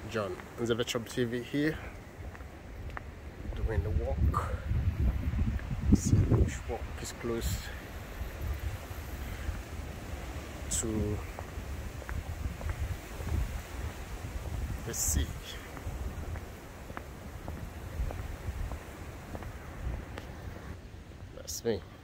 John Nzebechub TV here, doing the walk. See which walk is close to the sea. That's me.